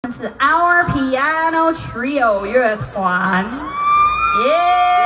是 Our Piano Trio 乐团，耶！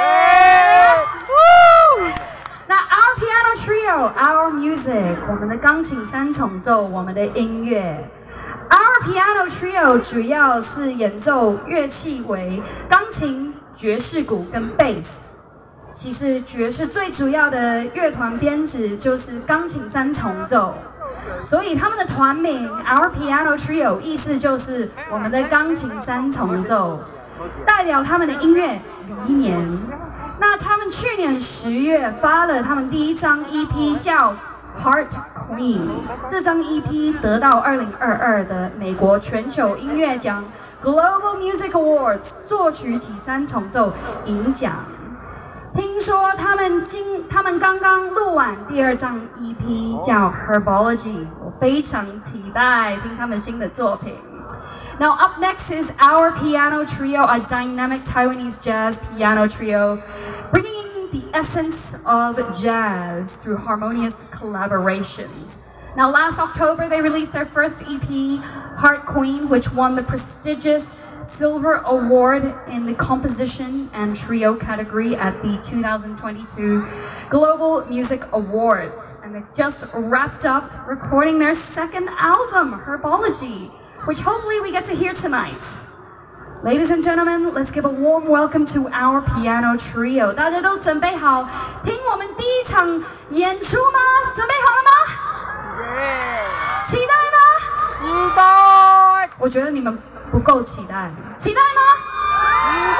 那 Our Piano Trio，Our Music， 我们的钢琴三重奏，我们的音乐。Our Piano Trio 主要是演奏乐器为钢琴、爵士鼓跟贝斯。其实爵士最主要的乐团编制就是钢琴三重奏。 所以他们的团名 Our Piano Trio 意思就是我们的钢琴三重奏，代表他们的音乐理念。那他们去年10月发了他们第一张 EP 叫 Heart Queen， 这张 EP 得到2022的美国全球音乐奖 Global Music Awards 作曲及三重奏银奖。 听说他们刚刚录完第2张 EP 叫 Herbology， 我非常期待听他们新的作品。Now up next is Our Piano Trio, a dynamic Taiwanese jazz piano trio, bringing in the essence of jazz through harmonious collaborations. Now last October they released their first EP, Heart Queen, which won the prestigious Silver Award in the Composition and Trio category at the 2022 Global Music Awards. And they've just wrapped up recording their second album, Herbology, which hopefully we get to hear tonight. Ladies and gentlemen, let's give a warm welcome to Our Piano Trio. 大家都准备好听我们第一场演出吗？准备好了吗？期待吗？期待。我觉得你们 不够期待，期待吗？期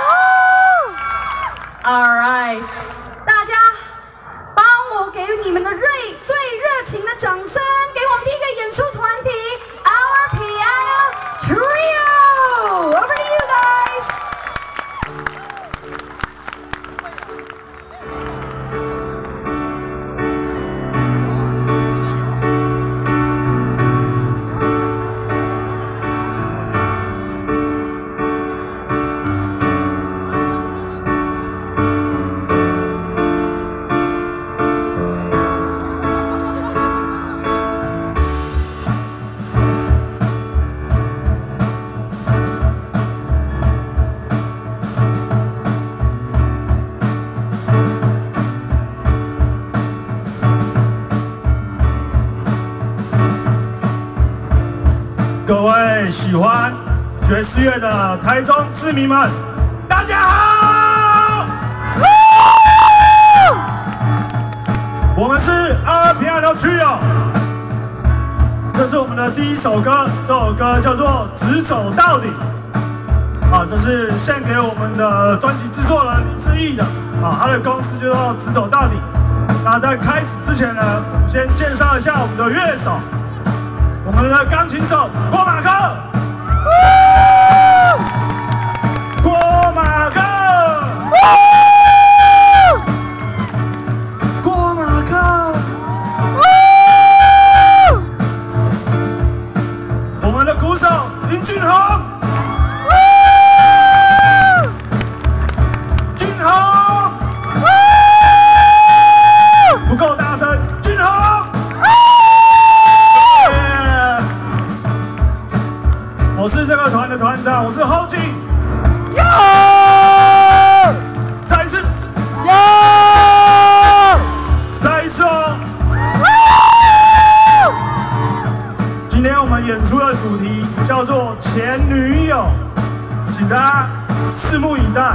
待。All right， 大家帮我给你们的最热情的掌声，给我们第一个演出团体 Our Piano Trio。Over to you guys。 各位喜欢爵士乐的台中市民们，大家好！我们是 Our Piano Trio， 这是我们的第一首歌，这首歌叫做《直走到底》。这是献给我们的专辑制作人林志毅的，他的公司就叫直走到底。那在开始之前呢，先介绍一下我们的乐手。 我们的钢琴手郭马克，郭马克，郭马克，我们的鼓手林俊宏，俊宏，不够大声，俊宏。 我是这个团的团长，我是后进。再一次，再一次哦。今天我们演出的主题叫做前女友，请大家拭目以待。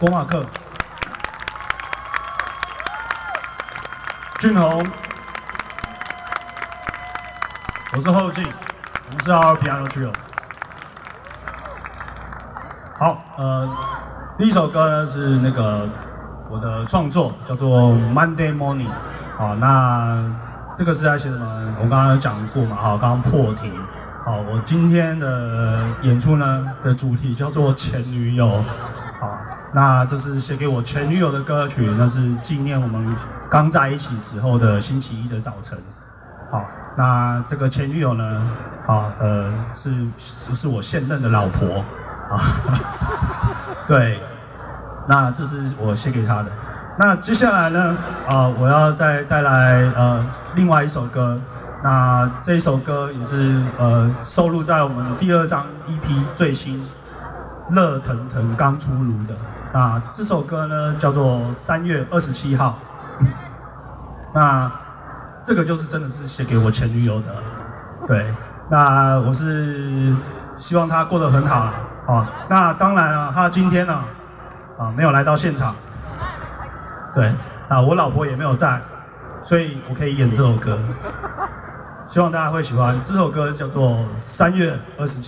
郭马克、俊宏，我是后进，我们是 Our Piano Trio。好，第一首歌呢是那个我的创作，叫做 Monday Morning。好，那这个是在写什么？我刚刚有讲过嘛，好，刚刚破题。好，我今天的演出呢的主题叫做前女友。好，那这是写给我前女友的歌曲，那是纪念我们刚在一起时候的星期一的早晨。好，那这个前女友呢，好，是我现任的老婆。啊，对，那这是我写给她的。那接下来呢，我要再带来另外一首歌。那这一首歌也是收录在我们第2张 EP 最新热腾腾刚出炉的。那这首歌呢叫做3月27号。那这个就是真的是写给我前女友的，对。那我是希望她过得很好啦。好，那当然了，她今天呢没有来到现场，对，我老婆也没有在，所以我可以演这首歌。希望大家会喜欢，这首歌叫做《3月27》。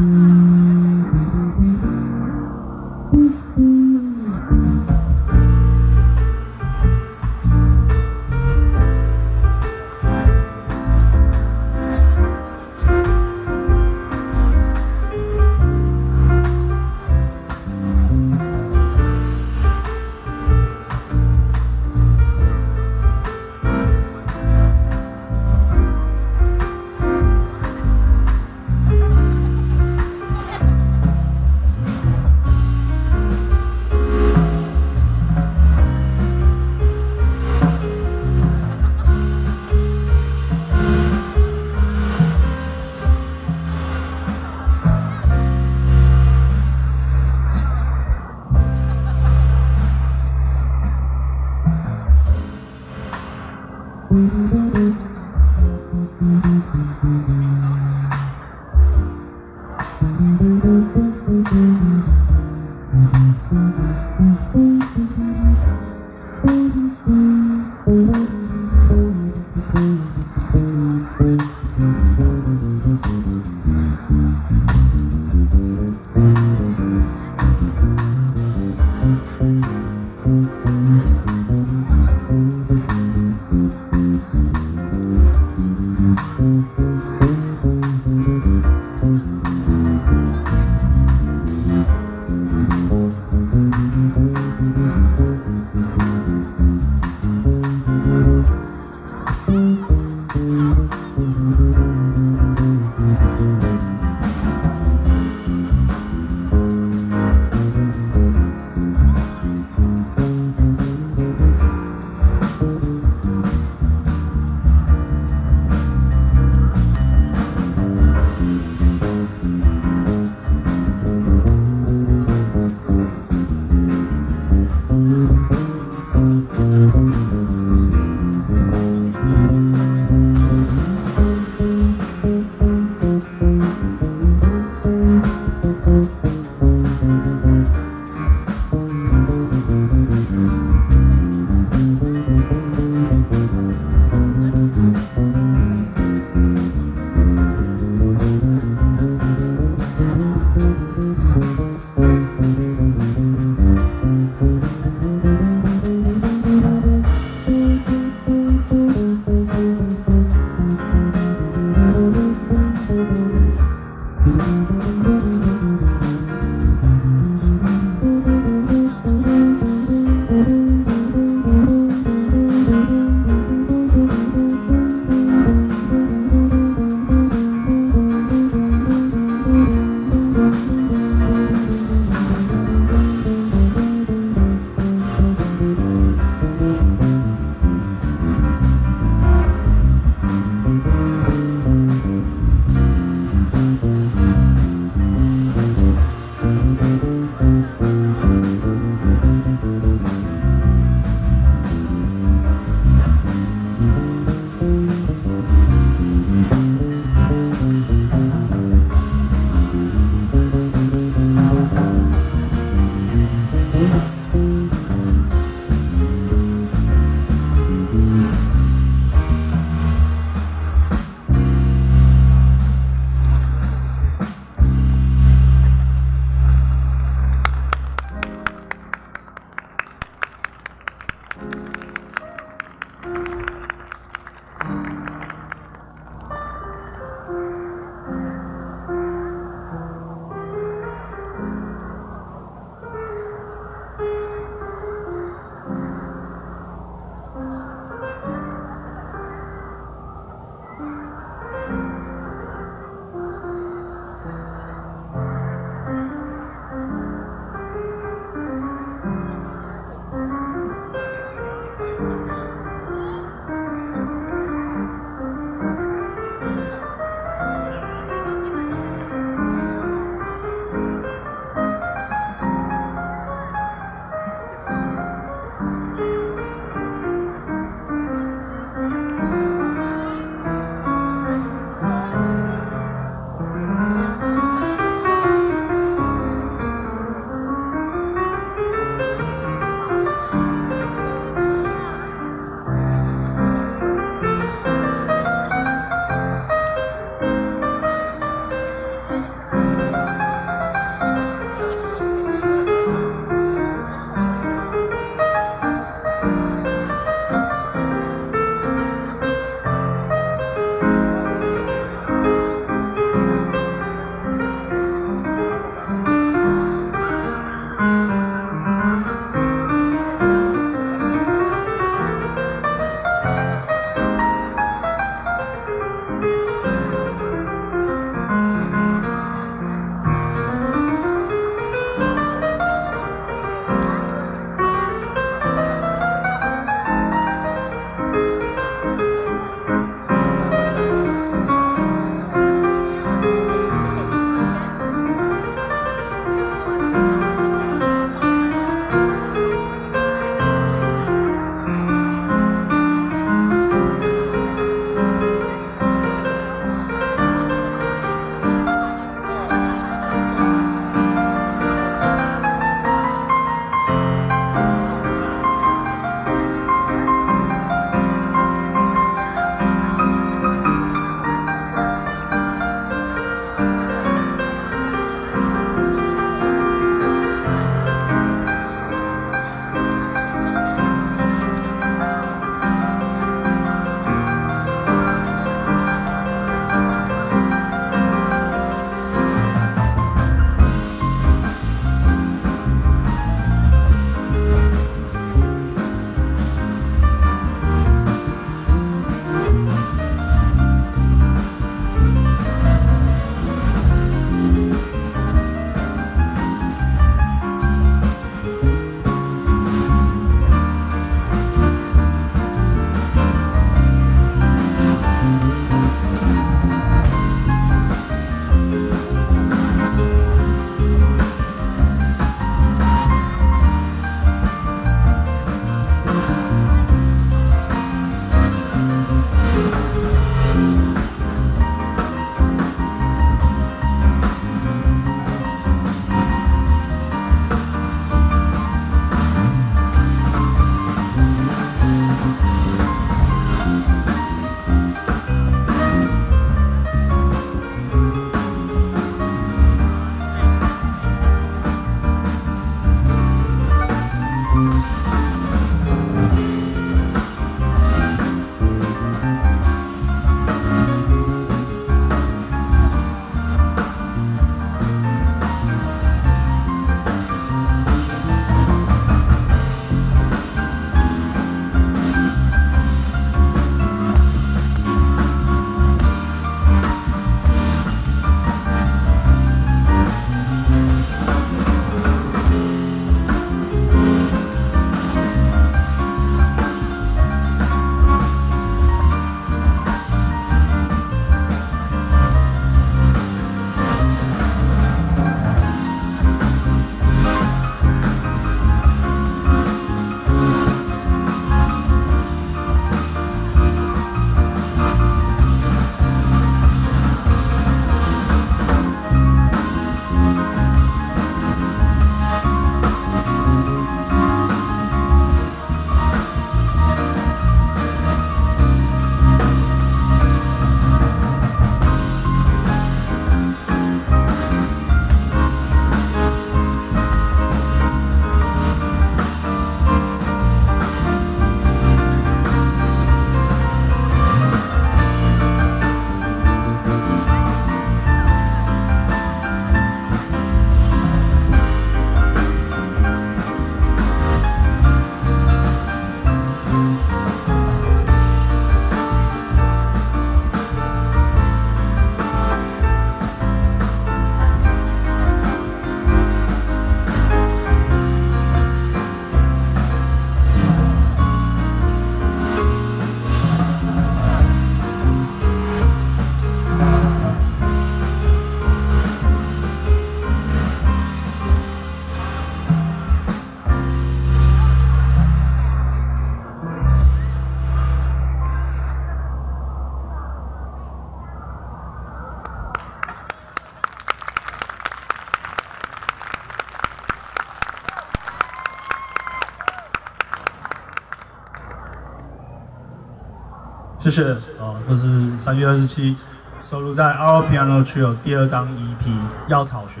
谢谢这是3月27收录在 Our Piano Trio 第2张 EP《药草学》。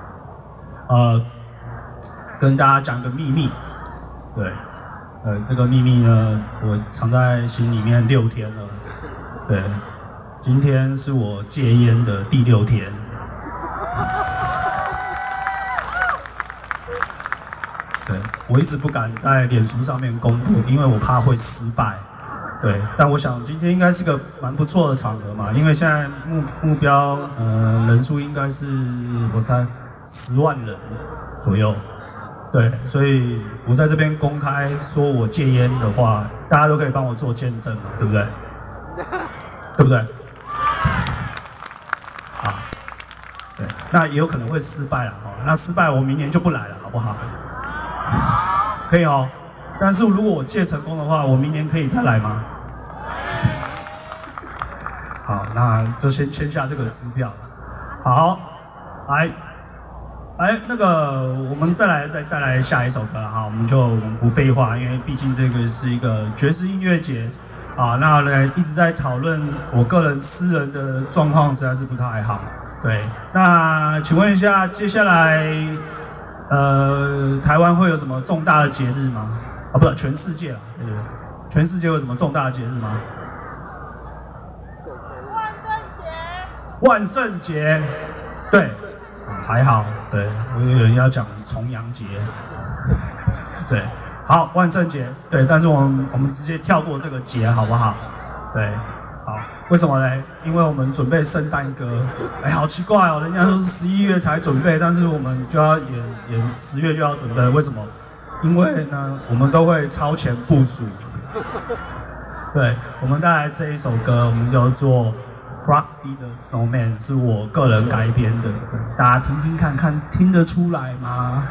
跟大家讲个秘密，对，这个秘密呢，我藏在心里面6天了，对，今天是我戒烟的第6天。对，我一直不敢在脸书上面公布，因为我怕会失败。对，但我想今天应该是个蛮不错的场合嘛，因为现在目标人数应该是我猜10万人左右。对，所以我在这边公开说我戒烟的话，大家都可以帮我做见证嘛，对不对？对不对？好，对，那也有可能会失败了哈。那失败我明年就不来了，好不好？可以哦。但是如果我戒成功的话，我明年可以再来吗？好，那就先签下这个支票。好，来。那个，我们再带来下一首歌哈，我们不废话，因为毕竟这个是一个爵士音乐节啊，那呢一直在讨论我个人私人的状况实在是不太好。对，那请问一下，接下来台湾会有什么重大的节日吗？啊，不是，全世界啦，对不对？全世界有什么重大的节日吗？万圣节，对。还好，对我有人要讲重阳节，对，好，万圣节，对，但是我们直接跳过这个节好不好？对，好，为什么呢？因为我们准备圣诞歌，好奇怪哦，人家都是11月才准备，但是我们就要演10月就要准备，为什么？因为呢，我们都会超前部署。对，我们带来这一首歌，我们叫做Frosty the Snowman 是我个人改编的，大家听听看看，听得出来吗？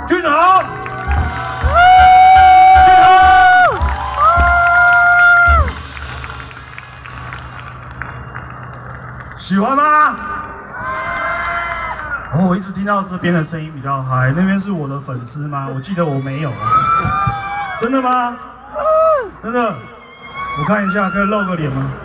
俊豪，喜欢吗？哦，我一直听到这边的声音比较嗨，那边是我的粉丝吗？我记得我没有啊，真的吗？真的，我看一下，可以露个脸吗？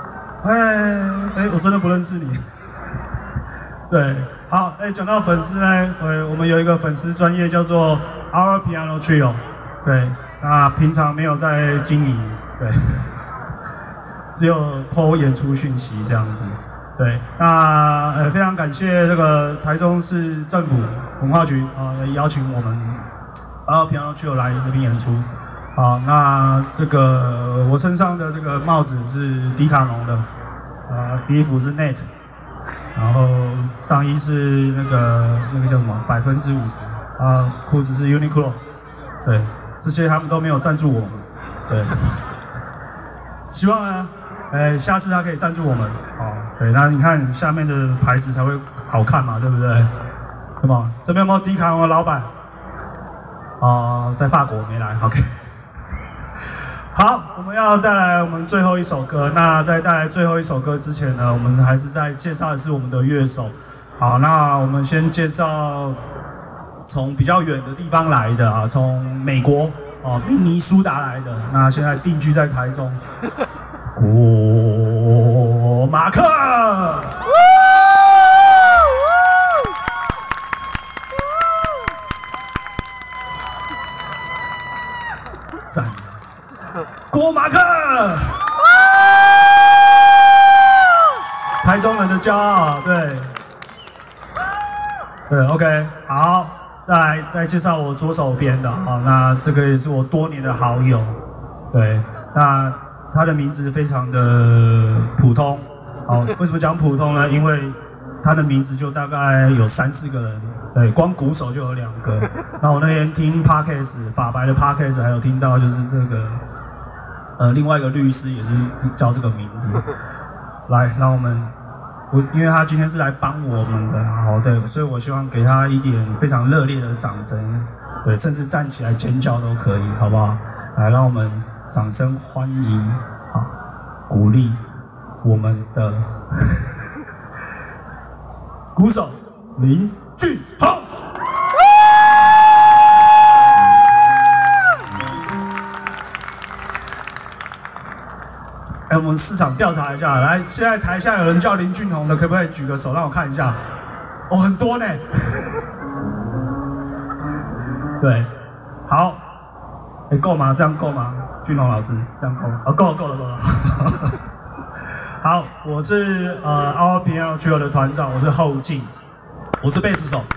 我真的不认识你。对，好，讲到粉丝呢，我们有一个粉丝专业叫做 Our Piano Trio， 对，那平常没有在经营，对，只有 po 演出讯息这样子。对，那非常感谢这个台中市政府文化局邀请我们Piano Trio 来这边演出。好，那这个我身上的这个帽子是迪卡侬的，衣服是 Net， 然后上衣是那个叫什么50%，裤子是 Uniqlo， 对，这些他们都没有赞助我们，对，希望呢。下次他可以赞助我们，对，那你看下面的牌子才会好看嘛，对不对？对吗？这边有没有迪卡侬的老板？在法国没来 ，OK。好，我们要带来我们最后一首歌。那在带来最后一首歌之前呢，我们还是在介绍的是我们的乐手。好，那我们先介绍从比较远的地方来的从美国明尼苏达来的，那现在定居在台中。郭马克，赞！郭马克，台中人的骄傲，对 ，OK， 好，再介绍我左手边的那这个也是我多年的好友，对，那。他的名字非常的普通，为什么讲普通呢？因为他的名字就大概有3-4个人，对，光鼓手就有2个。那我那天听 Podcast 法白的 Podcast 还有听到就是这个另外一个律师也是叫这个名字。来，让因为他今天是来帮我们的，对，所以我希望给他一点非常热烈的掌声，对，甚至站起来尖叫都可以，好不好？来，让我们。掌声欢迎，鼓励我们的鼓手林俊豪。我们市场调查一下，来，现在台下有人叫林俊宏的，可不可以举个手让我看一下？很多呢。对，好，够吗？这样够吗？俊宏老师，这样够了，够了。好，我是Our Piano Trio 的团长，我是后进，我是贝斯手。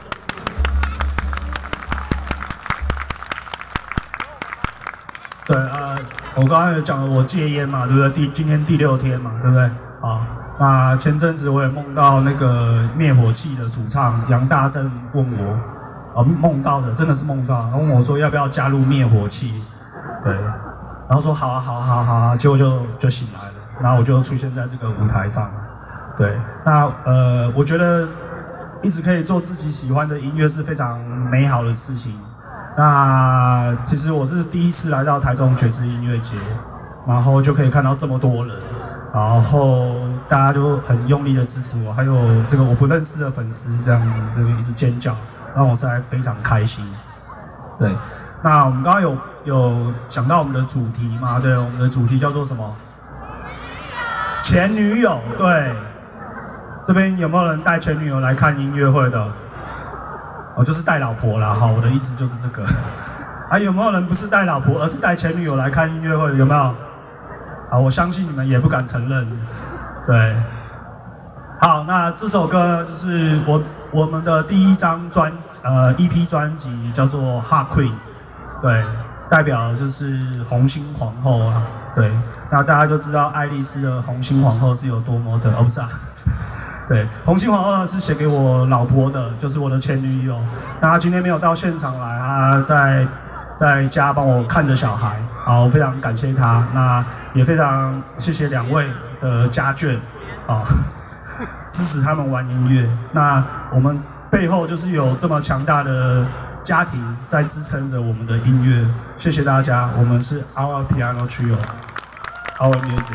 对，我刚刚有讲了我戒烟嘛，对不对？今天第6天嘛，对不对？那前阵子我也梦到那个灭火器的主唱杨大正问我，梦到的，真的是梦到，问我说要不要加入灭火器，对。然后说好啊，结果就醒来了，然后我就出现在这个舞台上，对，那我觉得一直可以做自己喜欢的音乐是非常美好的事情。那其实我是第一次来到台中爵士音乐节，然后就可以看到这么多人，然后大家就很用力的支持我，还有这个我不认识的粉丝这样子，这个一直尖叫，让我实在非常开心，对。那我们刚刚有讲到我们的主题嘛？对，我们的主题叫做什么？前女友。对，这边有没有人带前女友来看音乐会的？就是带老婆啦。好，我的意思就是这个。有没有人不是带老婆，而是带前女友来看音乐会？有没有？我相信你们也不敢承认。对。好，那这首歌呢，就是我们的第一张EP 专辑，叫做《Heart Queen》。对，代表就是红心皇后啊。对，那大家都知道爱丽丝的红心皇后是有多么的，不是啊。对，红心皇后呢是写给我老婆的，就是我的前女友。那她今天没有到现场来，她在家帮我看着小孩，我非常感谢她。那也非常谢谢2位的家眷支持他们玩音乐。那我们背后就是有这么强大的家庭在支撑着我们的音乐。谢谢大家，我们是 Our Piano Trio，Our Music。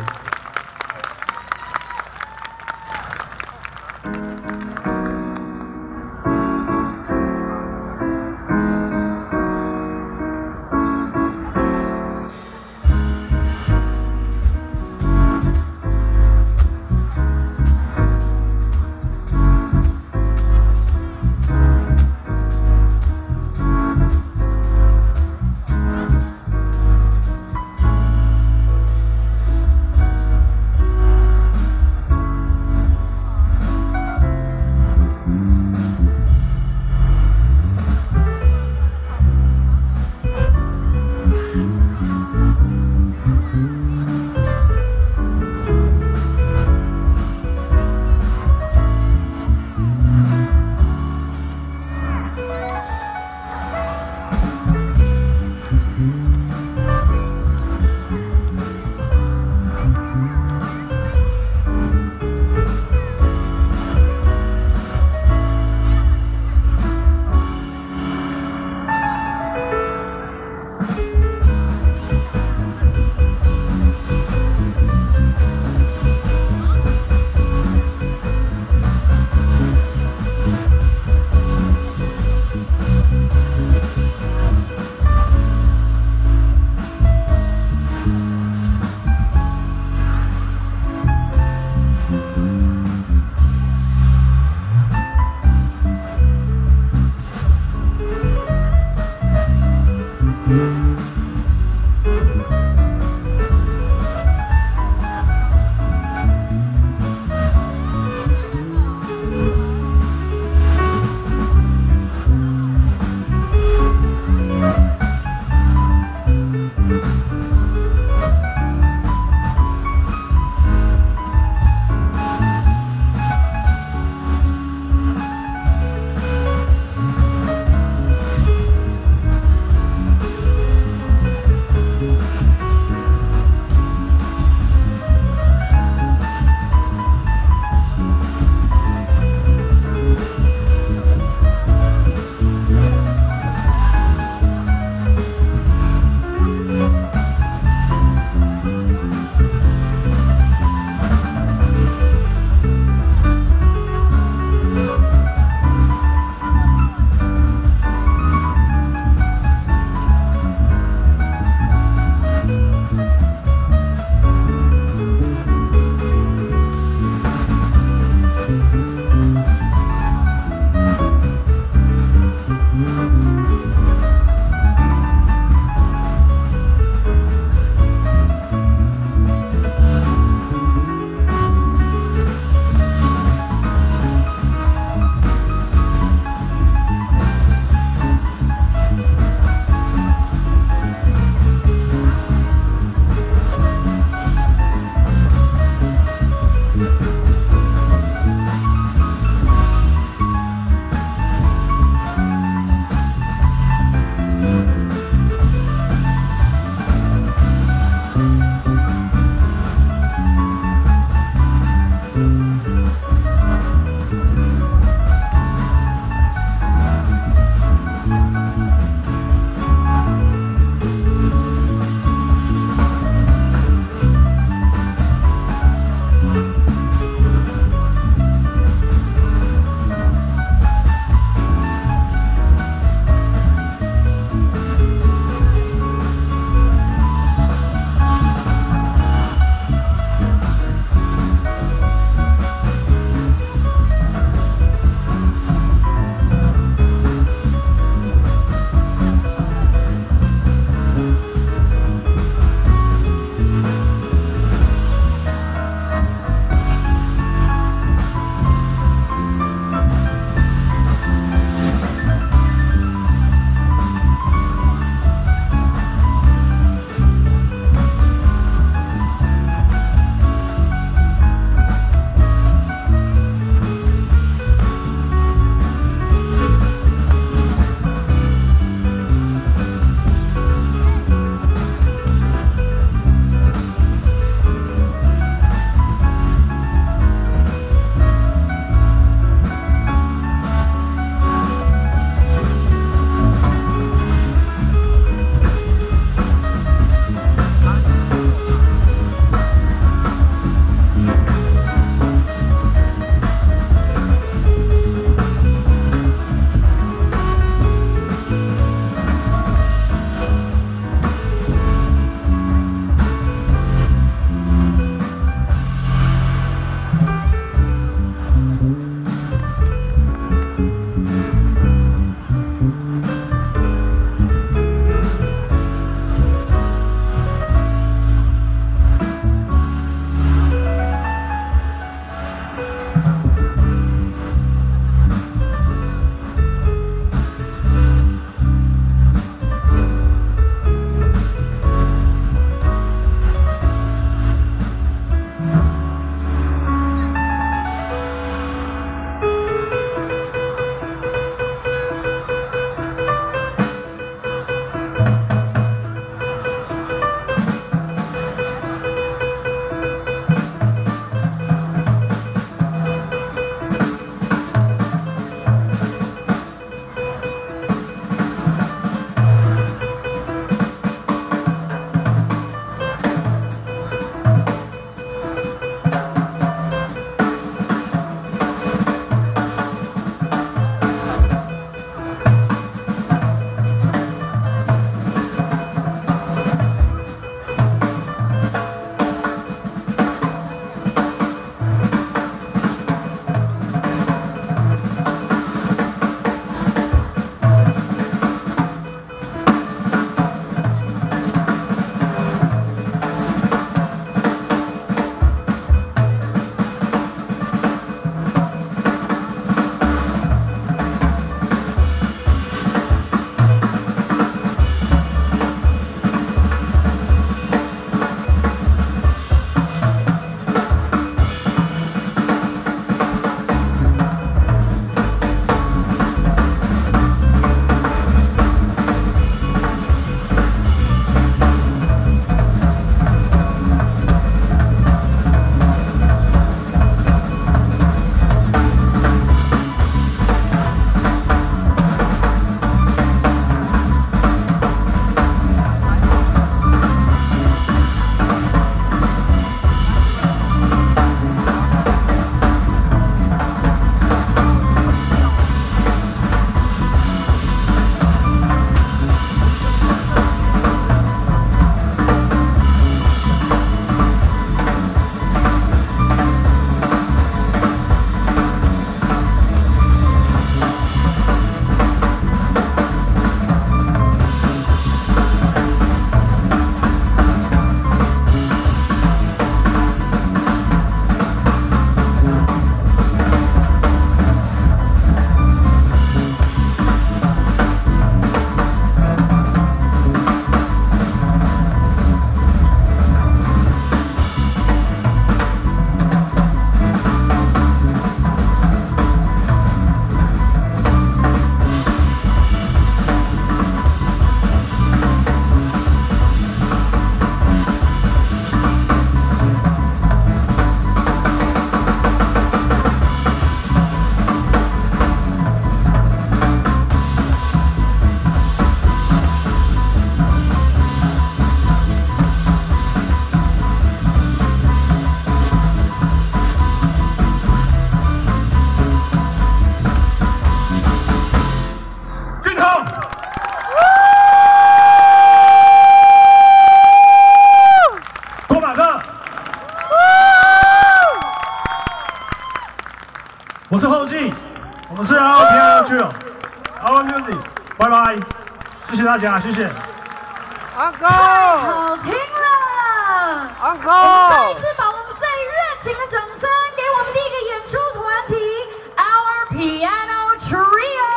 拜拜，谢谢大家，谢谢。 太好听了 Uncle 我们再一次把我们最热情的掌声给我们第一个演出团体 Our Piano Trio。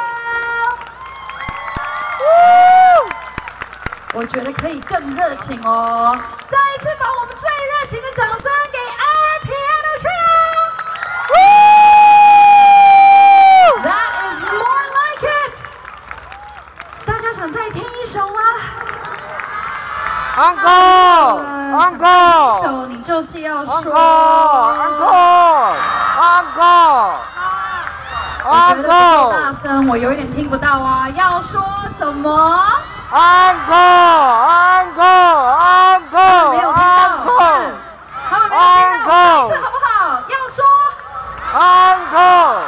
我觉得可以更热情哦！再一次把我们最热情的掌声给 Our Piano Trio。That is more like it。大家想再听一首吗？ Uncle， 一首你就是要说 Uncle， 我觉得不够大声，我有一点听不到啊！要说什么？ Uncle， 没有听到，他们没有听到，再一次好不好？要说 Uncle，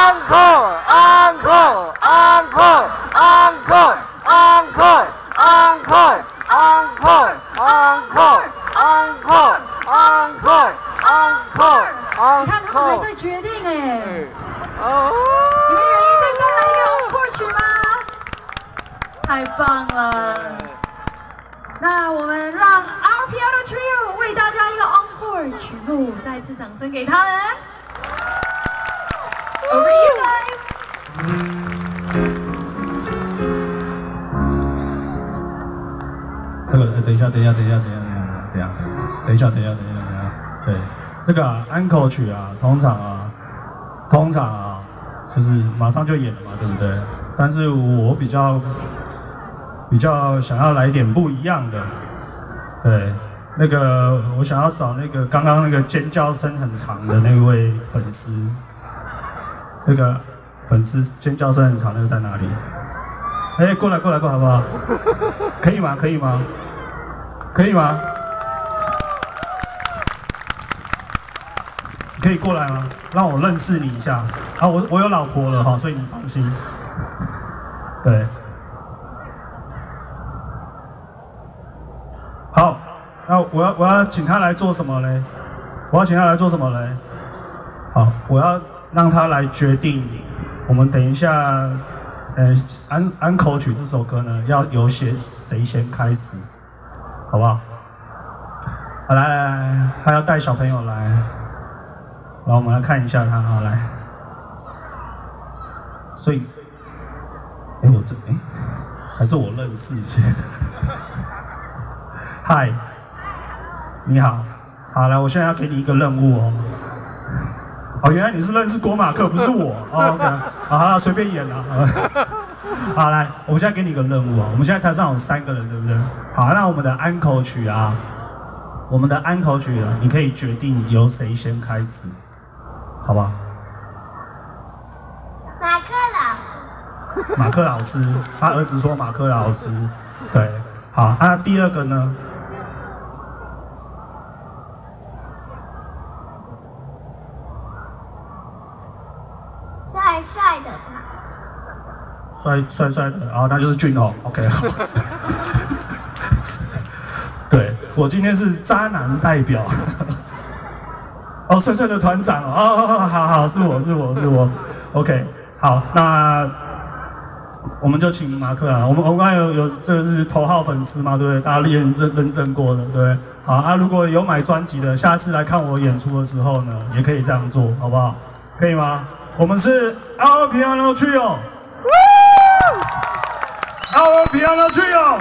你看他们还在决定哎，你们愿意再多来一个 encore 曲吗？太棒了！那我们让 Our Piano Trio 为大家一个 encore 曲目，再一次掌声给他们。Over to you guys。 这个等一下，对，这个uncle 曲啊，通常啊，就是马上就演了嘛，对不对？但是我比较想要来一点不一样的，对，那个我想要找那个刚刚那个尖叫声很长的那位粉丝，那个粉丝尖叫声很长，那个在哪里？哎，过来，好不好？可以吗？可以过来吗？让我认识你一下。啊，我有老婆了哈，所以你放心。对。好，那我要请他来做什么嘞？好，我要让他来决定。我们等一下，安口曲这首歌呢，要由谁先开始，好不好？好，来，他要带小朋友来，然后我们来看一下他，好来。所以，还是我认识先。嗨，你好，好来，我现在要给你一个任务哦。哦，原来你是认识郭马克，不是我。哦 ，OK， 好，随便演啦。好，来，我们现在给你一个任务啊。我们现在台上有3个人，对不对？好，那我们的安口曲啊，你可以决定由谁先开始，好不好？马克老师，他儿子说马克老师，对，好，那第2个呢？ 帅的他， 帅的，哦，那就是俊宏 ，OK， 好。对，我今天是渣男代表。哦，帅的团长哦，好，是我 ，OK， 好，那我们就请马克啊，我们刚才有这个是头号粉丝嘛，对不对？大家认证过的，对不对？好啊，如果有买专辑的，下次来看我演出的时候呢，也可以这样做，好不好？可以吗？我们是 Our Piano Trio。Our Piano Trio。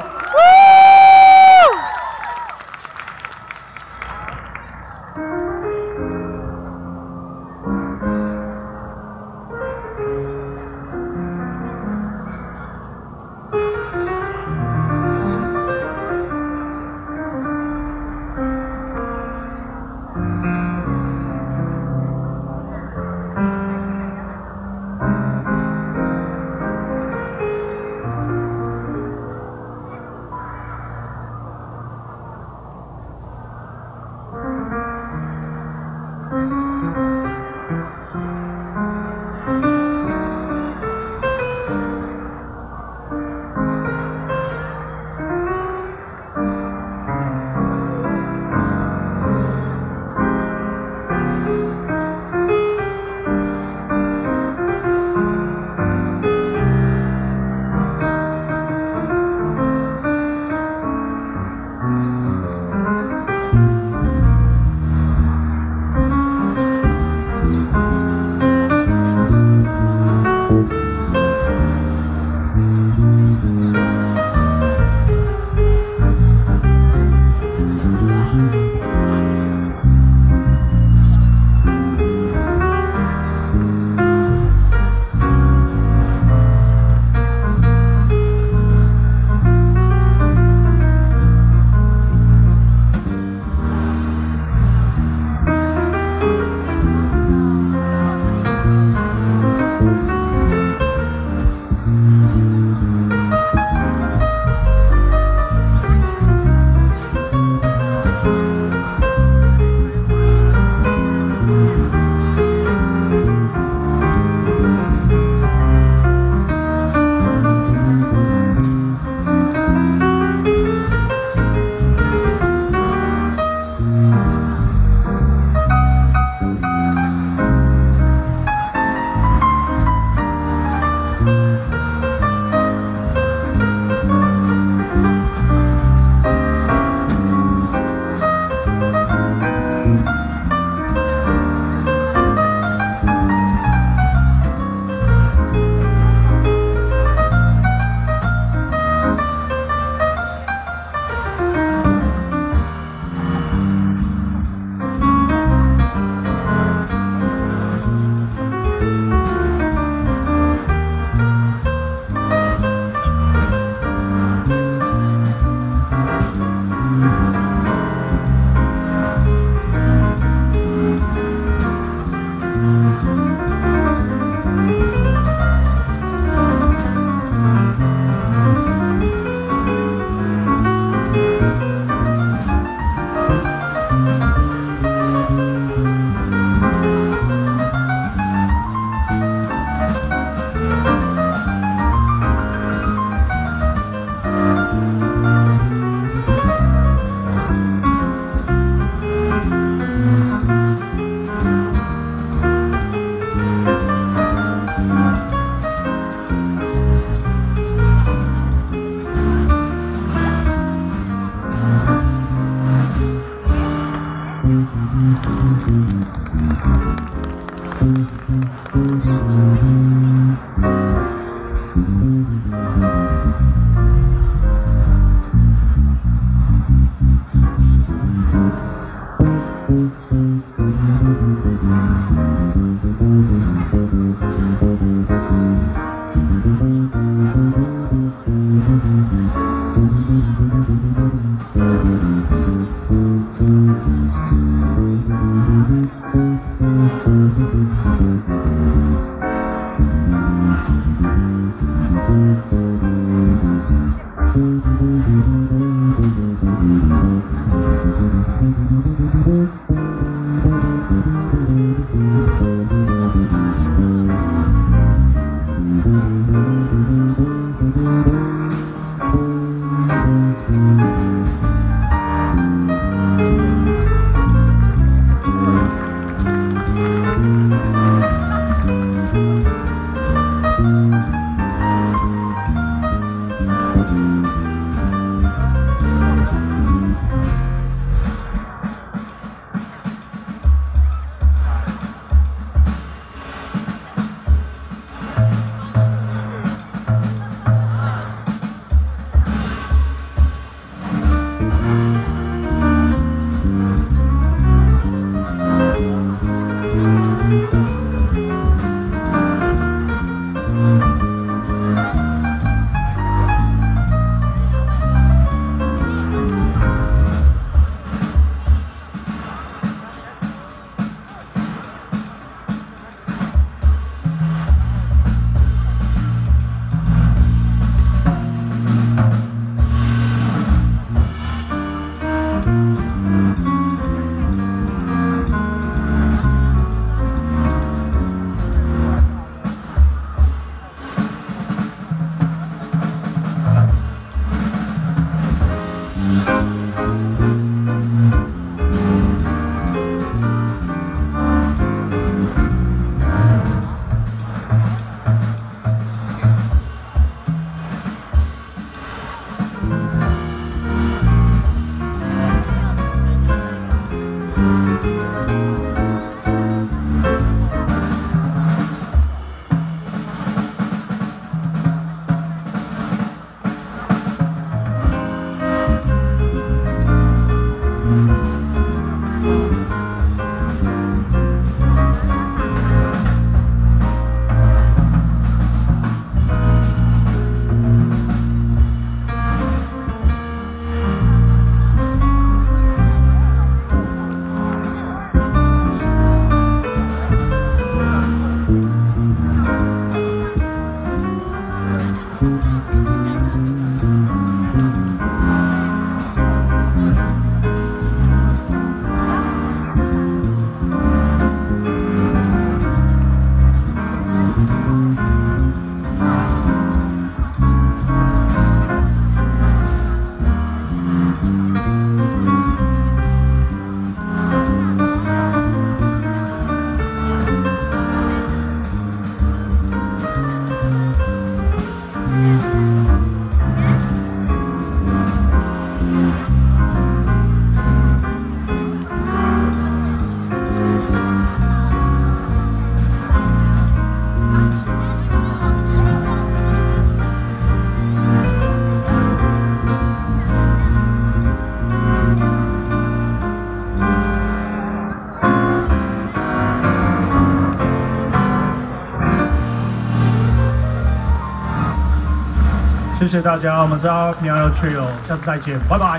谢谢大家，我们是 Our Piano Trio， 下次再见，拜拜。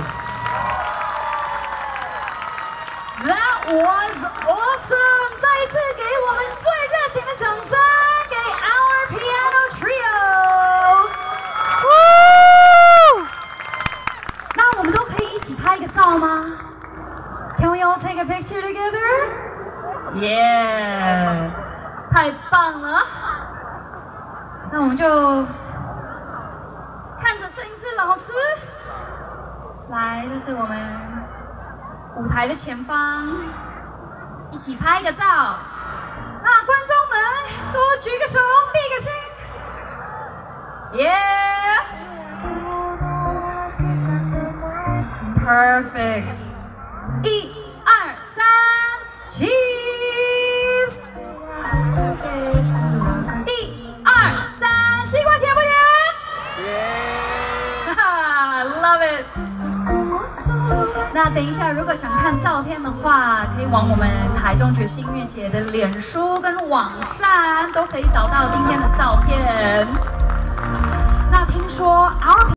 That was awesome！ 再一次给我们最热情的掌声，给 Our Piano Trio。那我们都可以一起拍一个照吗 ？Can we all take a picture together? Yeah！ 太棒了！那我们就看着摄影师老师来，就是我们舞台的前方，一起拍个照。那观众们多举个手，比个心。Yeah！Perfect！ 1、2、3 ，Cheese！ 1、2、3，西瓜甜不甜？哈哈 ，Love it！ 那等一下，如果想看照片的话，可以往我们台中爵士音乐节的脸书跟网站都可以找到今天的照片。那听说 Our